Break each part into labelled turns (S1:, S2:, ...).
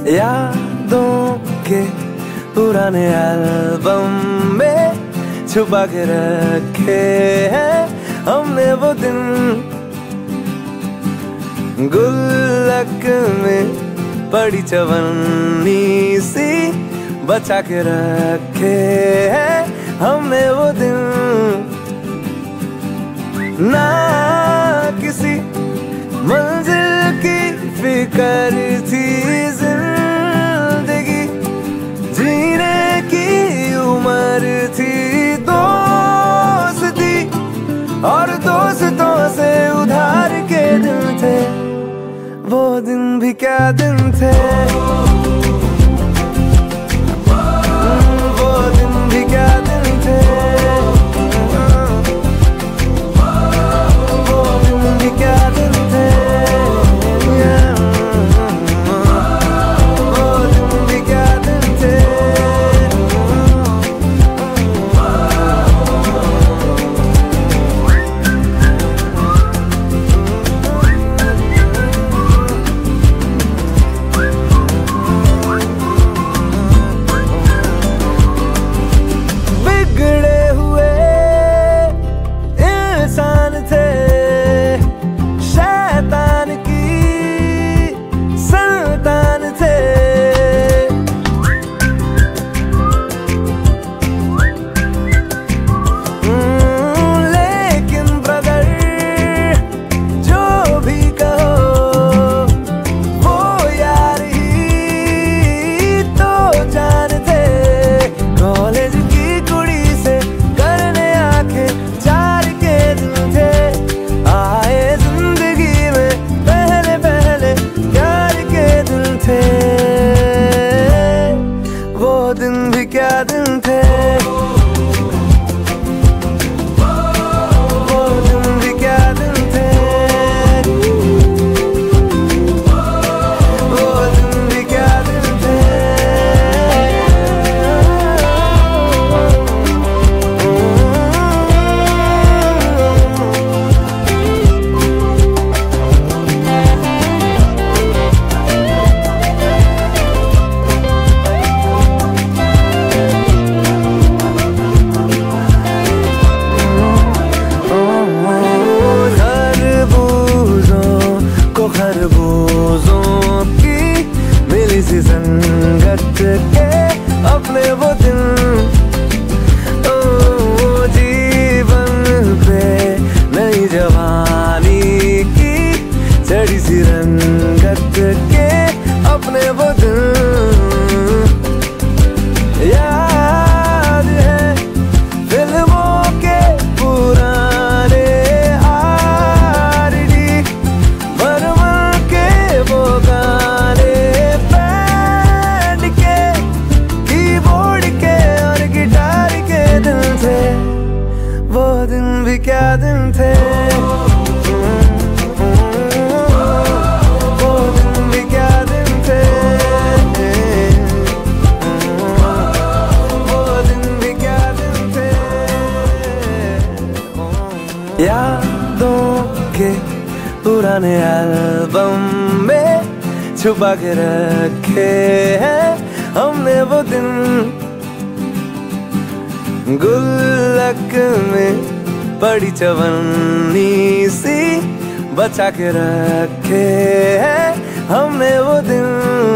S1: यादों के पुराने एल्बम में छुपा के रखे हैं हमने वो दिन, गुल्लक में पड़ी चवन्नी सी बचा के रखे हैं हमने वो दिन। ना किसी मंजिल की फिक्र थी, जिंदगी जीने की उम्र थी, दोस्ती और दोस्तों से उधार के दिन थे, वो दिन भी क्या दिन थे, वो दिन भी क्या दिन थे, वो दिन भी क्या दिन थे, वो दिन भी क्या दिन थे। संगत के अपने वो दिन, ओ जीवन पे नई जवानी की चढ़ी सी रंगत के अपने वो दिन, याद है फिल्मों के पुराने आरडी बर्मन के वो गाने, वो दिन भी क्या दिन थे, वो दिन भी क्या दिन थे, वो दिन भी क्या दिन थे। यादों के पुराने एल्बम में छुपा के रखे हैं हमने वो दिन, गुल्लक में पड़ी चवन्नी सी बचा के रखे हैं हमने वो दिन।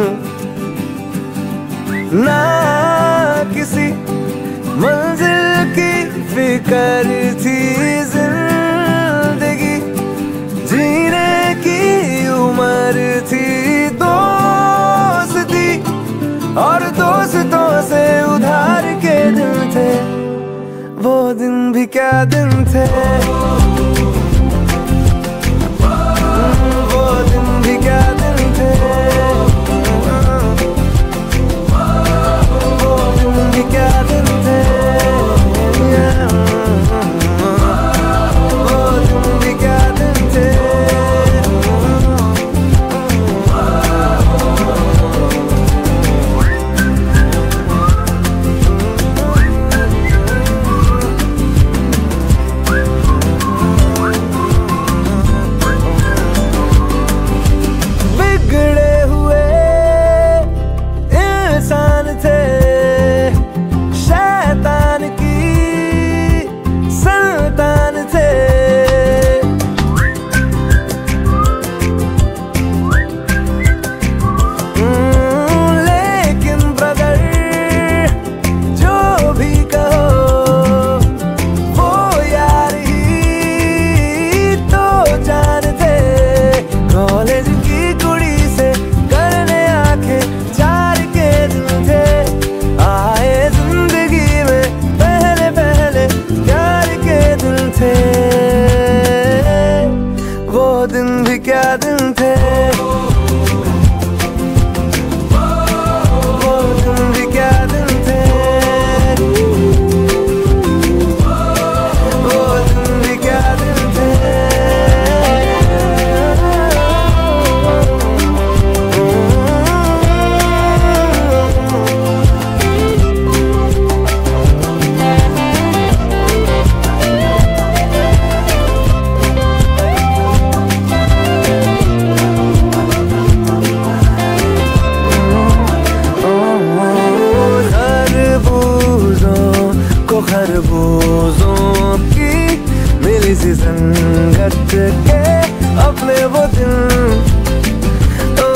S1: ना किसी मंजिल की फिक्र थी, जिंदगी जीने की उम्र थी, दोस्ती और दोस्तों से उधार के दिन थे, वो दिन भी क्या दिन थे, वो दिन भी क्या दिन थे, वो दिन भी क्या दिन थे, वो दिन भी क्या दिन थे। रोजों की मिली सी संगत के अपने वो दिन, ओ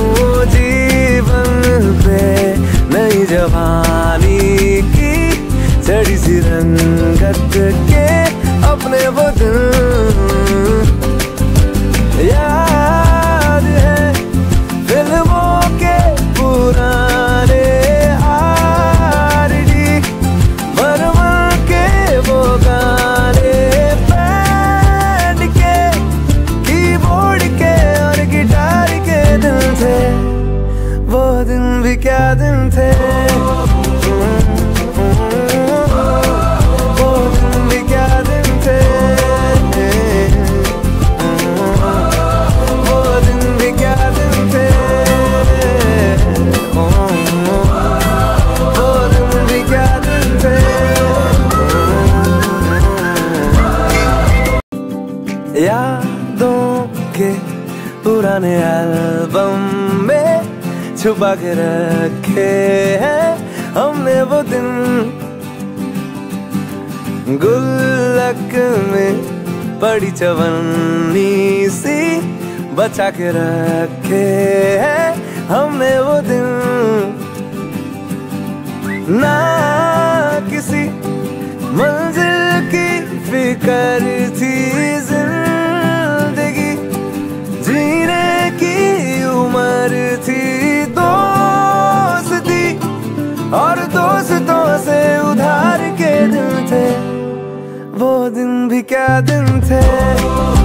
S1: जीवन पे नई जवानी की चढ़ी सी रंगत के अपने वो दिन। याद है फिल्मों के पुराने आरडी, बर्मन के वो गाने बैंड के, कीबोर्ड के और गिटार के दिन थे। वो दिन भी क्या दिन थे, यादों के पुराने एल्बम में छुपा के रखे हैं हमने वो दिन। गुल्लक में पड़ी चवन्नी सी बचा के रखे हैं हमने वो दिन। ना किसी मंजिल की फिक्र थी जिंदगी, जीने की उम्र थी दोस्ती, और दोस्तों से उधार के दिन थे। वो दिन भी क्या दिन थे।